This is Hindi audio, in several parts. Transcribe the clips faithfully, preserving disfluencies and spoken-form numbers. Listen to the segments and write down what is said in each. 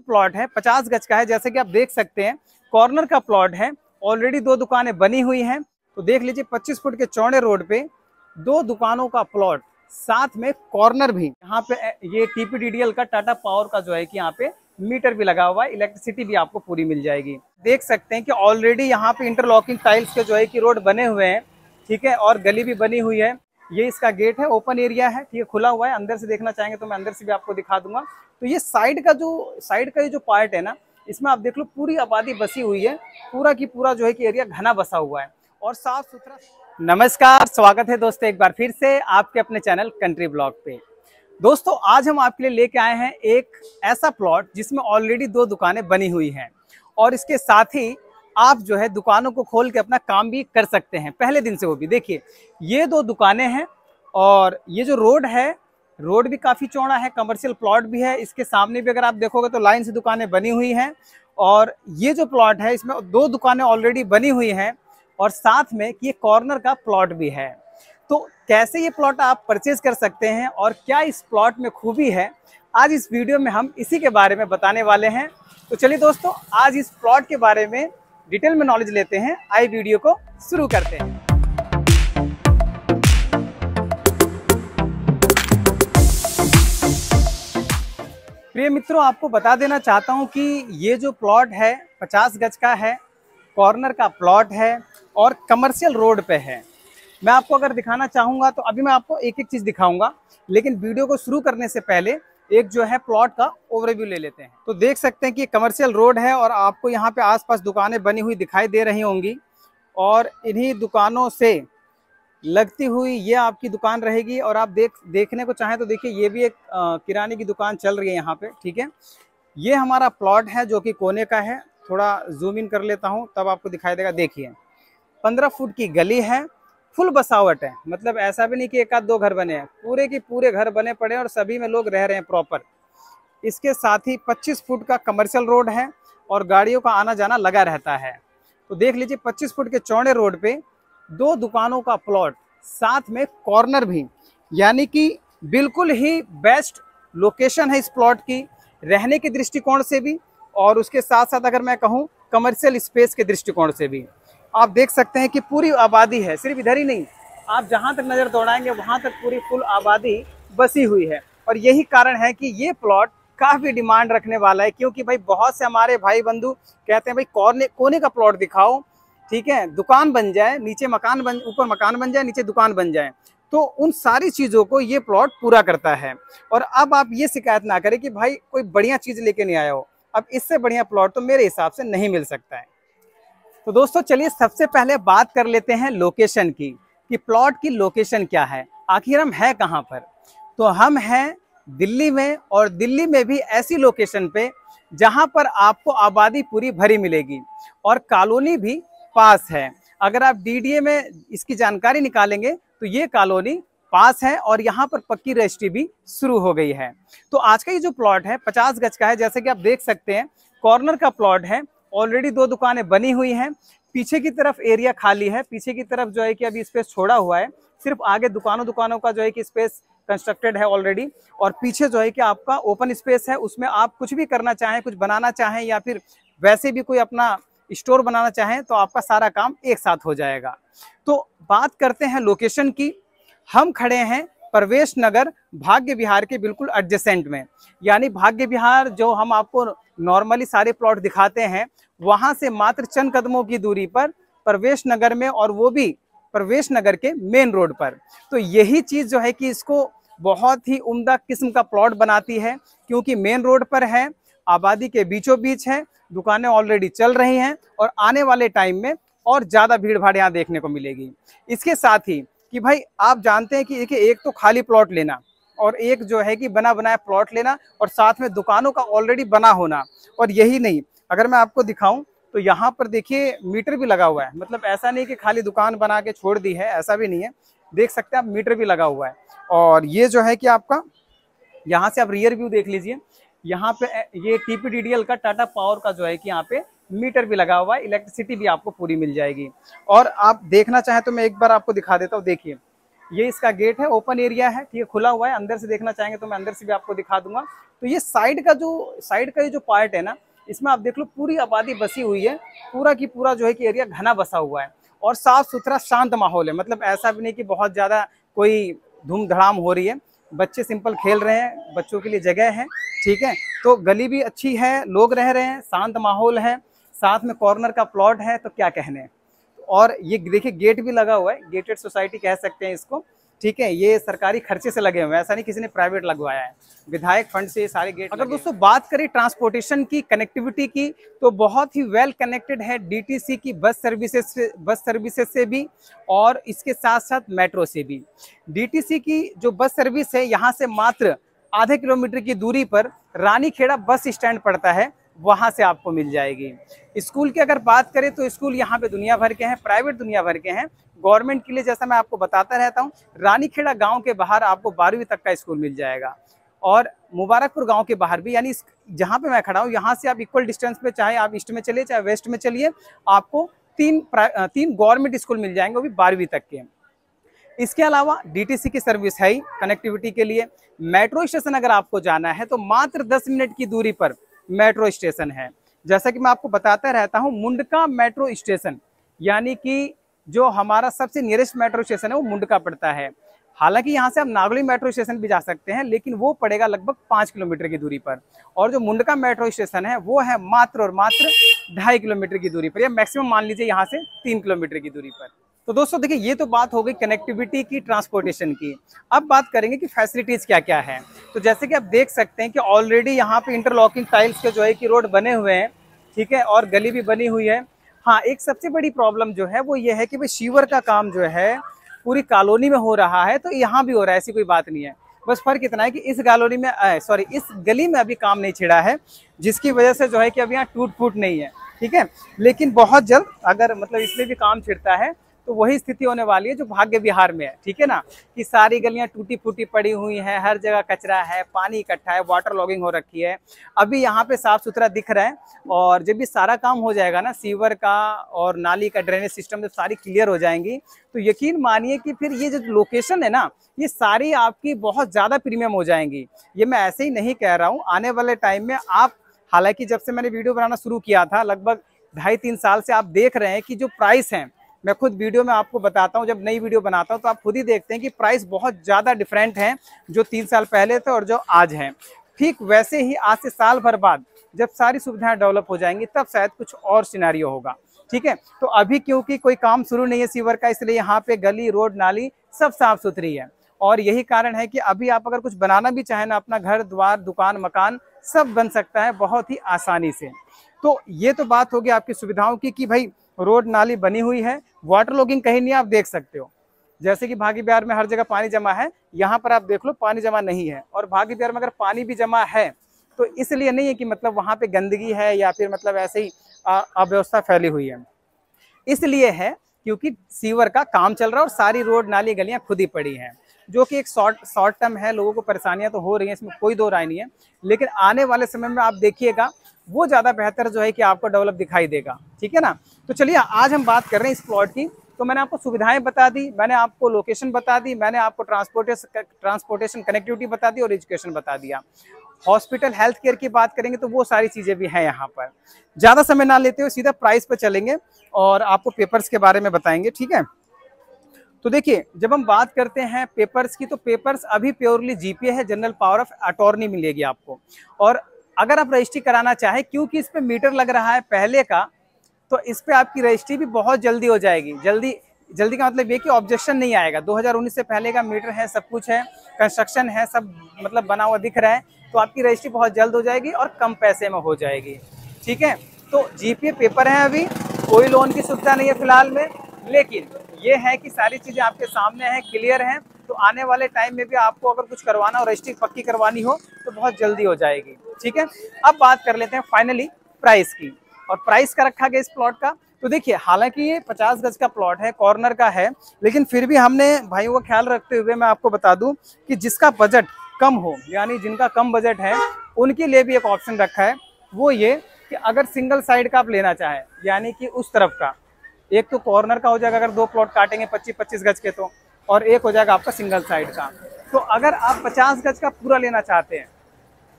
प्लॉट है पचास गज का है, जैसे कि आप देख सकते हैं कॉर्नर का प्लॉट है। ऑलरेडी दो दुकानें बनी हुई हैं, तो देख लीजिए पच्चीस फुट के चौड़े रोड पे दो दुकानों का प्लॉट, साथ में कॉर्नर भी। यहाँ पे ये टीपीडीडीएल का टाटा पावर का जो है कि यहाँ पे मीटर भी लगा हुआ है, इलेक्ट्रिसिटी भी आपको पूरी मिल जाएगी। देख सकते हैं कि ऑलरेडी यहाँ पे इंटरलॉकिंग टाइल्स के जो है कि रोड बने हुए हैं, ठीक है, और गली भी बनी हुई है। ये इसका गेट है, ओपन एरिया है, ठीक है, खुला हुआ है। अंदर से देखना चाहेंगे तो मैं अंदर से भी आपको दिखा दूंगा। तो ये साइड का जो साइड का ये जो पार्ट है ना, इसमें आप देख लो पूरी आबादी बसी हुई है, पूरा की पूरा जो है कि एरिया घना बसा हुआ है और साफ सुथरा। नमस्कार, स्वागत है दोस्तों एक बार फिर से आपके अपने चैनल कंट्री ब्लॉग पे। दोस्तों आज हम आपके लिए लेके आए हैं एक ऐसा प्लॉट जिसमें ऑलरेडी दो दुकानें बनी हुई हैं और इसके साथ ही आप जो है दुकानों को खोल के अपना काम भी कर सकते हैं पहले दिन से। वो भी देखिए ये दो दुकानें हैं और ये जो रोड है, रोड भी काफ़ी चौड़ा है, कमर्शियल प्लॉट भी है। इसके सामने भी अगर आप देखोगे तो लाइन से दुकानें बनी हुई हैं और ये जो प्लॉट है इसमें दो दुकानें ऑलरेडी बनी हुई हैं और साथ में ये कॉर्नर का प्लॉट भी है। तो कैसे ये प्लॉट आप परचेज कर सकते हैं और क्या इस प्लॉट में खूबी है, आज इस वीडियो में हम इसी के बारे में बताने वाले हैं। तो चलिए दोस्तों आज इस प्लॉट के बारे में डिटेल में नॉलेज लेते हैं। आइए वीडियो को शुरू करते हैं। प्रिय मित्रों, आपको बता देना चाहता हूं कि ये जो प्लॉट है पचास गज का है, कॉर्नर का प्लॉट है और कमर्शियल रोड पे है। मैं आपको अगर दिखाना चाहूँगा तो अभी मैं आपको एक एक चीज़ दिखाऊंगा, लेकिन वीडियो को शुरू करने से पहले एक जो है प्लॉट का ओवरव्यू ले लेते हैं। तो देख सकते हैं कि कमर्शियल रोड है और आपको यहाँ पे आसपास दुकानें बनी हुई दिखाई दे रही होंगी और इन्हीं दुकानों से लगती हुई ये आपकी दुकान रहेगी। और आप देख देखने को चाहें तो देखिए ये भी एक किराने की दुकान चल रही है यहाँ पे, ठीक है। ये हमारा प्लॉट है जो कि कोने का है। थोड़ा जूम इन कर लेता हूँ तब आपको दिखाई देगा। देखिए पंद्रह फुट की गली है, फुल बसावट है, मतलब ऐसा भी नहीं कि एक आध दो घर बने हैं, पूरे के पूरे घर बने पड़े हैं और सभी में लोग रह रहे हैं प्रॉपर। इसके साथ ही पच्चीस फुट का कमर्शियल रोड है और गाड़ियों का आना जाना लगा रहता है। तो देख लीजिए पच्चीस फुट के चौड़े रोड पे दो दुकानों का प्लॉट, साथ में कॉर्नर भी, यानी कि बिल्कुल ही बेस्ट लोकेशन है इस प्लॉट की, रहने के दृष्टिकोण से भी और उसके साथ साथ अगर मैं कहूँ कमर्शियल स्पेस के दृष्टिकोण से भी। आप देख सकते हैं कि पूरी आबादी है, सिर्फ इधर ही नहीं, आप जहां तक नज़र दौड़ाएंगे वहां तक पूरी फुल आबादी बसी हुई है। और यही कारण है कि ये प्लॉट काफ़ी डिमांड रखने वाला है, क्योंकि भाई बहुत से हमारे भाई बंधु कहते हैं भाई कोने कोने का प्लॉट दिखाओ, ठीक है, दुकान बन जाए, नीचे मकान बन, ऊपर मकान बन जाए, नीचे दुकान बन जाए। तो उन सारी चीज़ों को ये प्लॉट पूरा करता है। और अब आप ये शिकायत ना करें कि भाई कोई बढ़िया चीज़ लेके नहीं आया हो, अब इससे बढ़िया प्लॉट तो मेरे हिसाब से नहीं मिल सकता है। तो दोस्तों चलिए सबसे पहले बात कर लेते हैं लोकेशन की, कि प्लॉट की लोकेशन क्या है, आखिर हम हैं कहाँ पर। तो हम हैं दिल्ली में और दिल्ली में भी ऐसी लोकेशन पे जहाँ पर आपको आबादी पूरी भरी मिलेगी और कॉलोनी भी पास है। अगर आप डीडीए में इसकी जानकारी निकालेंगे तो ये कॉलोनी पास है और यहाँ पर पक्की रजिस्ट्री भी शुरू हो गई है। तो आज का ये जो प्लॉट है पचास गज का है, जैसे कि आप देख सकते हैं कॉर्नर का प्लॉट है। ऑलरेडी दो दुकानें बनी हुई हैं, पीछे की तरफ एरिया खाली है, पीछे की तरफ जो है कि अभी स्पेस छोड़ा हुआ है, सिर्फ आगे दुकानों दुकानों का जो है कि स्पेस कंस्ट्रक्टेड है ऑलरेडी। और पीछे जो है कि आपका ओपन स्पेस है, उसमें आप कुछ भी करना चाहें, कुछ बनाना चाहें या फिर वैसे भी कोई अपना स्टोर बनाना चाहें तो आपका सारा काम एक साथ हो जाएगा। तो बात करते हैं लोकेशन की। हम खड़े हैं प्रवेश नगर भाग्य विहार के बिल्कुल एडजेसेंट में, यानी भाग्य विहार जो हम आपको नॉर्मली सारे प्लॉट दिखाते हैं वहां से मात्र चंद कदमों की दूरी पर प्रवेश नगर में, और वो भी प्रवेश नगर के मेन रोड पर। तो यही चीज़ जो है कि इसको बहुत ही उम्दा किस्म का प्लॉट बनाती है, क्योंकि मेन रोड पर है, आबादी के बीचों बीच है, दुकानें ऑलरेडी चल रही हैं और आने वाले टाइम में और ज़्यादा भीड़ भाड़ यहाँ देखने को मिलेगी। इसके साथ ही कि भाई आप जानते हैं कि एक तो खाली प्लॉट लेना और एक जो है कि बना बनाया प्लॉट लेना और साथ में दुकानों का ऑलरेडी बना होना। और यही नहीं, अगर मैं आपको दिखाऊं तो यहाँ पर देखिए मीटर भी लगा हुआ है, मतलब ऐसा नहीं कि खाली दुकान बना के छोड़ दी है, ऐसा भी नहीं है। देख सकते हैं आप मीटर भी लगा हुआ है। और ये जो है कि आपका यहाँ से आप रियर व्यू देख लीजिए, यहाँ पे ये टीपीडीडीएल का टाटा पावर का जो है कि यहाँ पे मीटर भी लगा हुआ है, इलेक्ट्रिसिटी भी आपको पूरी मिल जाएगी। और आप देखना चाहें तो मैं एक बार आपको दिखा देता हूँ। देखिए ये इसका गेट है, ओपन एरिया है, ठीक है, खुला हुआ है। अंदर से देखना चाहेंगे तो मैं अंदर से भी आपको दिखा दूंगा। तो ये साइड का जो साइड का ये जो पार्ट है ना, इसमें आप देख लो पूरी आबादी बसी हुई है, पूरा की पूरा जो है कि एरिया घना बसा हुआ है और साफ सुथरा शांत माहौल है। मतलब ऐसा भी नहीं कि बहुत ज़्यादा कोई धूम धड़ाम हो रही है, बच्चे सिंपल खेल रहे हैं, बच्चों के लिए जगह है, ठीक है। तो गली भी अच्छी है, लोग रह रहे हैं, शांत माहौल है, साथ में कॉर्नर का प्लॉट है, तो क्या कहने। और ये देखिए गेट भी लगा हुआ है, गेटेड सोसाइटी कह सकते हैं इसको, ठीक है। ये सरकारी खर्चे से लगे हुए हैं, ऐसा नहीं किसी ने प्राइवेट लगवाया है, विधायक फंड से ये सारे गेट। अगर दोस्तों बात करें ट्रांसपोर्टेशन की, कनेक्टिविटी की, तो बहुत ही वेल कनेक्टेड है डीटीसी की बस सर्विसेज से, बस सर्विसेज से भी और इसके साथ साथ मेट्रो से भी। डीटीसी की जो बस सर्विस है, यहाँ से मात्र आधे किलोमीटर की दूरी पर रानीखेड़ा बस स्टैंड पड़ता है, वहाँ से आपको मिल जाएगी। स्कूल की अगर बात करें तो स्कूल यहाँ पे दुनिया भर के हैं, प्राइवेट दुनिया भर के हैं, गवर्नमेंट के लिए जैसा मैं आपको बताता रहता हूँ, रानीखेड़ा गांव के बाहर आपको बारहवीं तक का स्कूल मिल जाएगा और मुबारकपुर गांव के बाहर भी, यानी जहाँ पे मैं खड़ा हूँ यहाँ से आप इक्वल डिस्टेंस पे, चाहे आप ईस्ट में चलिए चाहे वेस्ट में चलिए, आपको तीन तीन गवर्नमेंट स्कूल मिल जाएंगे, वो भी बारहवीं तक के। इसके अलावा डीटीसी की सर्विस है ही कनेक्टिविटी के लिए। मेट्रो स्टेशन अगर आपको जाना है तो मात्र दस मिनट की दूरी पर मेट्रो स्टेशन है। जैसा कि मैं आपको बताता रहता हूँ, मुंडका मेट्रो स्टेशन, यानी कि जो हमारा सबसे नियरेस्ट मेट्रो स्टेशन है वो मुंडका पड़ता है। हालांकि यहाँ से आप नागलोई मेट्रो स्टेशन भी जा सकते हैं, लेकिन वो पड़ेगा लगभग पाँच किलोमीटर की दूरी पर, और जो मुंडका मेट्रो स्टेशन है वो है मात्र और मात्र ढाई किलोमीटर की दूरी पर, या मैक्सिमम मान लीजिए यहाँ से तीन किलोमीटर की दूरी पर। तो दोस्तों देखिए, ये तो बात हो गई कनेक्टिविटी की, ट्रांसपोर्टेशन की। अब बात करेंगे कि फैसिलिटीज़ क्या क्या है। तो जैसे कि आप देख सकते हैं कि ऑलरेडी यहाँ पे इंटरलॉकिंग टाइल्स के जो है कि रोड बने हुए हैं, ठीक है, और गली भी बनी हुई है। हाँ, एक सबसे बड़ी प्रॉब्लम जो है वो ये है कि भाई सीवर का काम जो है पूरी कॉलोनी में हो रहा है, तो यहाँ भी हो रहा है, ऐसी कोई बात नहीं है। बस फर्क इतना है कि इस कॉलोनी में सॉरी इस गली में अभी काम नहीं छिड़ा है, जिसकी वजह से जो है कि अभी यहाँ टूट फूट नहीं है, ठीक है। लेकिन बहुत जल्द अगर मतलब इसमें भी काम छिड़ता है तो वही स्थिति होने वाली है जो भाग्य विहार में है, ठीक है ना, कि सारी गलियां टूटी फूटी पड़ी हुई हैं, हर जगह कचरा है, पानी इकट्ठा है, वाटर लॉगिंग हो रखी है। अभी यहाँ पे साफ सुथरा दिख रहा है, और जब भी सारा काम हो जाएगा ना, सीवर का और नाली का ड्रेनेज सिस्टम जब सारी क्लियर हो जाएंगी, तो यकीन मानिए कि फिर ये जो लोकेशन है ना, ये सारी आपकी बहुत ज़्यादा प्रीमियम हो जाएंगी। ये मैं ऐसे ही नहीं कह रहा हूँ, आने वाले टाइम में आप, हालांकि जब से मैंने वीडियो बनाना शुरू किया था लगभग ढाई तीन साल से, आप देख रहे हैं कि जो प्राइस हैं, मैं खुद वीडियो में आपको बताता हूं, जब नई वीडियो बनाता हूं तो आप खुद ही देखते हैं कि प्राइस बहुत ज़्यादा डिफरेंट हैं, जो तीन साल पहले थे और जो आज हैं। ठीक वैसे ही आज से साल भर बाद जब सारी सुविधाएं डेवलप हो जाएंगी, तब शायद कुछ और सिनेरियो होगा, ठीक है। तो अभी क्योंकि कोई काम शुरू नहीं है सीवर का, इसलिए यहाँ पे गली रोड नाली सब साफ सुथरी है, और यही कारण है कि अभी आप अगर कुछ बनाना भी चाहें ना, अपना घर द्वार दुकान मकान सब बन सकता है बहुत ही आसानी से। तो ये तो बात होगी आपकी सुविधाओं की कि भाई रोड नाली बनी हुई है, वाटर लॉगिंग कहीं नहीं, आप देख सकते हो। जैसे कि भागी बिहार में हर जगह पानी जमा है, यहाँ पर आप देख लो पानी जमा नहीं है। और भागी बिहार में अगर पानी भी जमा है तो इसलिए नहीं है कि मतलब वहाँ पे गंदगी है या फिर मतलब ऐसे ही अव्यवस्था फैली हुई है, इसलिए है क्योंकि सीवर का काम चल रहा है और सारी रोड नाली गलियाँ खुद ही पड़ी हैं, जो कि एक शॉर्ट शॉर्ट टर्म है। लोगों को परेशानियां तो हो रही हैं, इसमें कोई दो राय नहीं है, लेकिन आने वाले समय में आप देखिएगा वो ज़्यादा बेहतर जो है कि आपको डेवलप दिखाई देगा, ठीक है ना। तो चलिए आज हम बात कर रहे हैं इस प्लॉट की। तो मैंने आपको सुविधाएं बता दी, मैंने आपको लोकेशन बता दी, मैंने आपको ट्रांसपोर्टेशन ट्रांसपोर्टेशन कनेक्टिविटी बता दी और एजुकेशन बता दिया। हॉस्पिटल हेल्थ केयर की बात करेंगे तो वो सारी चीज़ें भी हैं यहाँ पर। ज़्यादा समय ना लेते हुए सीधा प्राइस पर चलेंगे और आपको पेपर्स के बारे में बताएंगे, ठीक है। तो देखिए, जब हम बात करते हैं पेपर्स की, तो पेपर्स अभी प्योरली जीपीए है, जनरल पावर ऑफ अटॉर्नी मिलेगी आपको। और अगर आप रजिस्ट्री कराना चाहें, क्योंकि इस पे मीटर लग रहा है पहले का, तो इस पे आपकी रजिस्ट्री भी बहुत जल्दी हो जाएगी। जल्दी जल्दी का मतलब ये कि ऑब्जेक्शन नहीं आएगा। दो हज़ार उन्नीस से पहले का मीटर है, सब कुछ है, कंस्ट्रक्शन है, सब मतलब बना हुआ दिख रहा है, तो आपकी रजिस्ट्री बहुत जल्द हो जाएगी और कम पैसे में हो जाएगी, ठीक है। तो जीपीए पेपर है, अभी कोई लोन की सुविधा नहीं है फिलहाल में, लेकिन ये है कि सारी चीज़ें आपके सामने हैं, क्लियर हैं। तो आने वाले टाइम में भी आपको अगर कुछ करवाना हो, रजिस्ट्री पक्की करवानी हो, तो बहुत जल्दी हो जाएगी, ठीक है। अब बात कर लेते हैं फाइनली प्राइस की, और प्राइस का रखा गया इस प्लॉट का। तो देखिए, हालांकि ये पचास गज का प्लॉट है, कॉर्नर का है, लेकिन फिर भी हमने भाइयों का ख्याल रखते हुए मैं आपको बता दूं कि जिसका बजट कम हो, यानी जिनका कम बजट है, उनके लिए भी एक ऑप्शन रखा है। वो ये कि अगर सिंगल साइड का आप लेना चाहें, यानी कि उस तरफ का, एक तो कॉर्नर का हो जाएगा अगर दो प्लॉट काटेंगे पच्चीस पच्चीस गज के, तो और एक हो जाएगा आपका सिंगल साइड का। तो अगर आप पचास गज का पूरा लेना चाहते हैं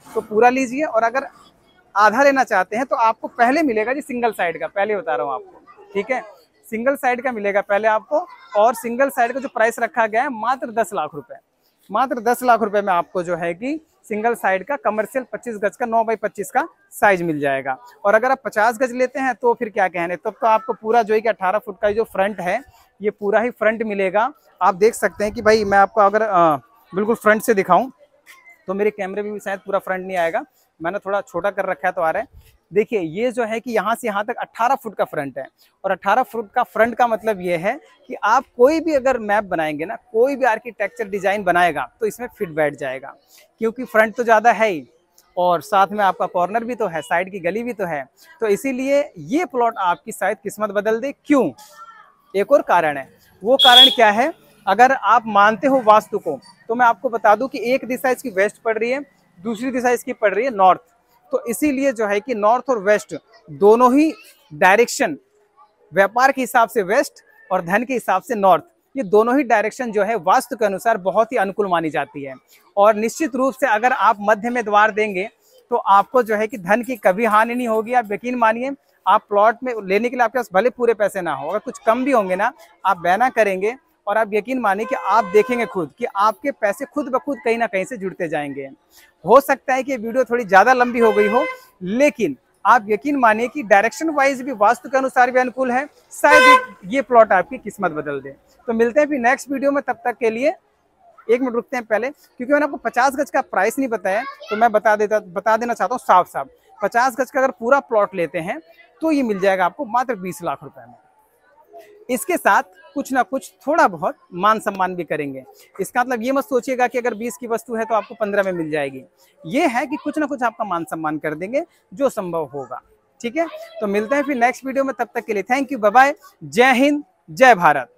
तो पूरा लीजिए, और अगर आधा लेना चाहते हैं तो आपको पहले मिलेगा जी सिंगल साइड का, पहले बता रहा हूँ आपको, ठीक है। सिंगल साइड का मिलेगा पहले आपको, और सिंगल साइड का जो प्राइस रखा गया है मात्र दस लाख रुपए, मात्र दस लाख रुपए में आपको जो है कि सिंगल साइड का कमर्शियल पच्चीस गज का नौ बाई पच्चीस का साइज मिल जाएगा। और अगर आप पचास गज लेते हैं तो फिर क्या कहने, तब तो आपको पूरा जो है कि अठारह फुट का जो फ्रंट है ये पूरा ही फ्रंट मिलेगा। आप देख सकते हैं कि भाई मैं आपको अगर आ, बिल्कुल फ्रंट से दिखाऊं तो मेरे कैमरे में भी शायद पूरा फ्रंट नहीं आएगा, मैंने थोड़ा छोटा कर रखा है तो आ रहा है। देखिए ये जो है कि यहाँ से यहाँ तक अठारह फुट का फ्रंट है, और अठारह फुट का फ्रंट का मतलब ये है कि आप कोई भी अगर मैप बनाएंगे ना, कोई भी आर्किटेक्चर डिजाइन बनाएगा तो इसमें फिट बैठ जाएगा, क्योंकि फ्रंट तो ज़्यादा है ही और साथ में आपका कॉर्नर भी तो है, साइड की गली भी तो है। तो इसीलिए ये प्लॉट आपकी शायद किस्मत बदल दे। क्यों? एक और कारण है। वो कारण क्या है? अगर आप मानते हो वास्तु को तो मैं आपको बता दूं कि एक दिशा इसकी वेस्ट पड़ रही है, दूसरी दिशा इसकी पड़ रही है नॉर्थ। तो इसीलिए जो है कि नॉर्थ और वेस्ट दोनों ही डायरेक्शन, व्यापार के हिसाब से वेस्ट और धन के हिसाब से नॉर्थ, ये दोनों ही डायरेक्शन जो है वास्तु के अनुसार बहुत ही अनुकूल मानी जाती है। और निश्चित रूप से अगर आप मध्य में द्वार देंगे तो आपको जो है कि धन की कभी हानि नहीं होगी। आप यकीन मानिए, आप प्लॉट में लेने के लिए आपके पास भले पूरे पैसे ना हो, अगर कुछ कम भी होंगे ना, आप बयाना करेंगे और आप यकीन मानिए कि आप देखेंगे खुद कि आपके पैसे खुद ब खुद कहीं ना कहीं से जुड़ते जाएंगे। हो सकता है कि ये वीडियो थोड़ी ज़्यादा लंबी हो गई हो, लेकिन आप यकीन मानिए कि डायरेक्शन वाइज भी वास्तु के अनुसार भी अनुकूल है। शायद ये प्लॉट आपकी किस्मत बदल दे। तो मिलते हैं फिर नेक्स्ट वीडियो में, तब तक के लिए एक मिनट रुकते हैं पहले, क्योंकि मैंने आपको पचास गज का प्राइस नहीं बताया, तो मैं बता देता बता देना चाहता हूँ साफ साफ। पचास गज का अगर पूरा प्लॉट लेते हैं तो ये मिल जाएगा आपको मात्र बीस लाख रुपए में। इसके साथ कुछ ना कुछ थोड़ा बहुत मान सम्मान भी करेंगे। इसका मतलब ये मत सोचिएगा कि अगर बीस की वस्तु है तो आपको पंद्रह में मिल जाएगी। ये है कि कुछ ना कुछ आपका मान सम्मान कर देंगे जो संभव होगा। ठीक है, तो मिलते हैं फिर नेक्स्ट वीडियो में, तब तक के लिए थैंक यू, बाय बाय, जय हिंद, जय भारत।